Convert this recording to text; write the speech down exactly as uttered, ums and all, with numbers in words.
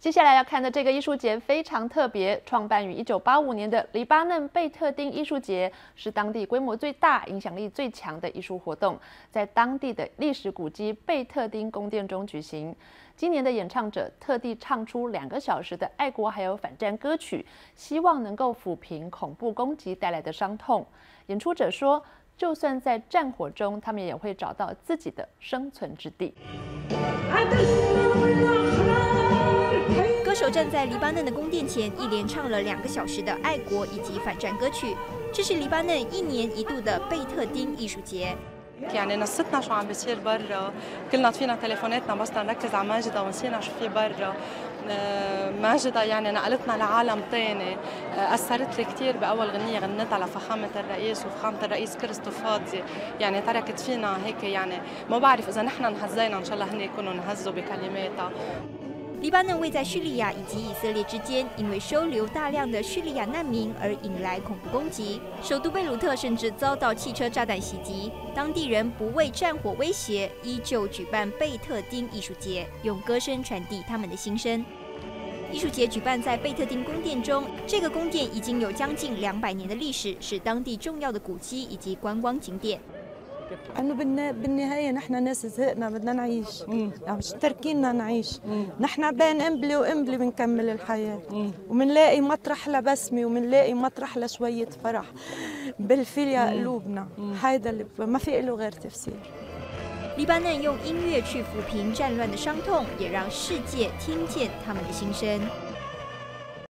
接下来要看的这个艺术节非常特别，创办于一九八五年的黎巴嫩贝特丁艺术节是当地规模最大、影响力最强的艺术活动，在当地的历史古迹贝特丁宫殿中举行。今年的演唱者特地唱出两个小时的爱国还有反战歌曲，希望能够抚平恐怖攻击带来的伤痛。演出者说，就算在战火中，他们也会找到自己的生存之地。 歌手站在黎巴嫩的宫殿前，一连唱了两个小时的爱国以及反战歌曲。这是黎巴嫩一年一度的贝特丁艺术节。 يعني نستنا شو عم بيصير برا، كلنا فينا تليفوناتنا بس نركز على ماجدة ونسينا شو في برا. ماجدة يعني نقلتنا لعالم تاني، أثرت لي كثير بأول غنية غنيتها لفخامة الرئيس وفخامة الرئيس كريستوفادزي، يعني تركت فينا هيك يعني ما بعرف إذا نحن انهزينا إن شاء الله هن يكونوا انهزوا بكلماتها. 黎巴嫩位在叙利亚以及以色列之间，因为收留大量的叙利亚难民而引来恐怖攻击。首都贝鲁特甚至遭到汽车炸弹袭击，当地人不畏战火威胁，依旧举办贝特丁艺术节，用歌声传递他们的心声。艺术节举办在贝特丁宫殿中，这个宫殿已经有将近两百年的历史，是当地重要的古迹以及观光景点。 انه بالنهايه نحن ناس زهقنا بدنا نعيش، مش تركينا نعيش، نحن بين قنبله وقنبله بنكمل الحياه، وبنلاقي مطرح لبسمه وبنلاقي مطرح لشويه فرح بالفيليا قلوبنا، هيدا اللي ما في له غير تفسير。 黎巴嫩用音乐去抚平战乱的伤痛，也让世界听见他们的心声。